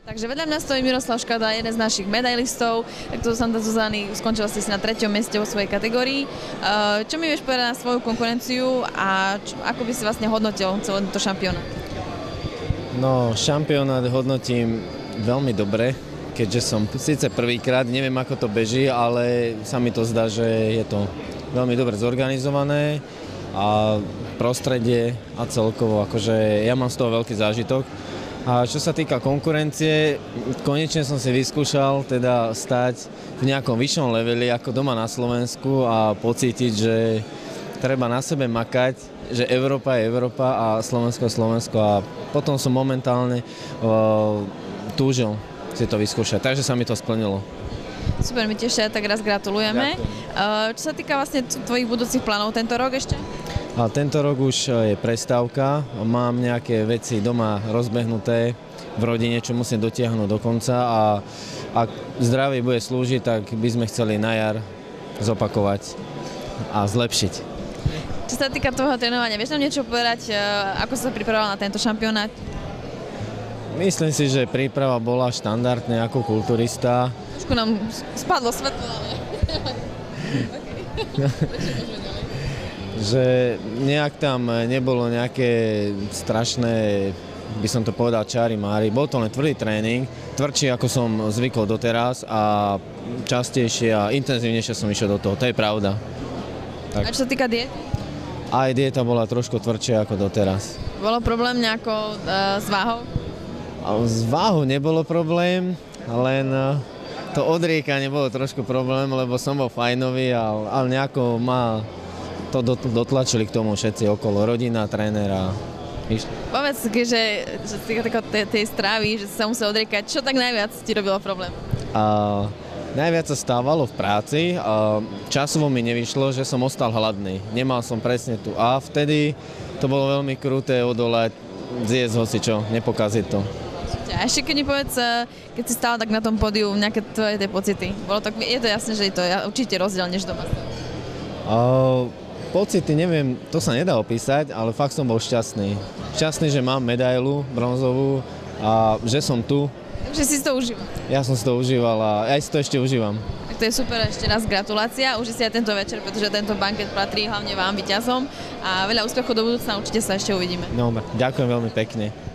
Takže vedľa mňa stojí Miroslav Škada, jeden z našich medailistov. Takto Santa Zuzany skončila si na 3. mieste vo svojej kategórii. Čo mi vieš povedať na svoju konkurenciu a ako by si vlastne hodnotil celý tento šampionát? No, šampionát hodnotím veľmi dobre, keďže som síce prvýkrát, neviem ako to beží, ale sa mi to zdá, že je to veľmi dobre zorganizované a prostredie a celkovo, akože ja mám z toho veľký zážitok. A čo sa týka konkurencie, konečne som si vyskúšal teda stať v nejakom vyššom leveli ako doma na Slovensku a pocítiť, že treba na sebe makať, že Európa je Európa a Slovensko je Slovensko a potom som momentálne túžil si to vyskúšať, takže sa mi to splnilo. Super, my tiež tak raz gratulujeme. Čo sa týka vlastne tvojich budúcich plánov tento rok ešte? A tento rok už je prestávka, mám nejaké veci doma rozbehnuté v rodine, čo musím dotiahnuť do konca a ak zdravie bude slúžiť, tak by sme chceli na jar zopakovať a zlepšiť. Čo sa týka tvojho trénovania, vieš nám niečo povedať, ako sa pripravoval na tento šampionát? Myslím si, že príprava bola štandardne ako kulturista. Trošku nám spadlo svetlo, ale... Že nejak tam nebolo nejaké strašné, by som to povedal, čári mári. Bol to len tvrdý tréning, tvrdší ako som zvykol doteraz a častejšie a intenzívnejšie som išiel do toho, to je pravda. Tak. A čo sa týka diety? Aj dieta bola trošku tvrdšia ako doteraz. Bolo problém nejako s váhou? S váhou nebolo problém, len to odriekanie bolo trošku problém, lebo som bol fajnový, ale nejako ma to dotlačili k tomu všetci okolo, rodina, trénera. Povedz, že tej stravy, že sa musel odriekať, čo tak najviac ti robilo problém? Najviac sa stávalo v práci, časovo mi nevyšlo, že som ostal hladný. Nemal som presne tu a vtedy to bolo veľmi kruté odolať, zjesť hocičo, nepokaziť to. A ešte keď mi povedz, keď si stál tak na tom pódiu, nejaké tvoje tie pocity? Je to jasné, že je to určite rozdiel než doma? Pocity, neviem, to sa nedá opísať, ale fakt som bol šťastný. Šťastný, že mám medailu bronzovú a že som tu. Takže si to užíval? Ja som si to užíval a aj si to ešte užívam. Tak to je super, ešte raz gratulácia. Uži si aj tento večer, pretože tento banket patrí hlavne vám, víťazom. A veľa úspechov do budúcna, určite sa ešte uvidíme. No, ďakujem veľmi pekne.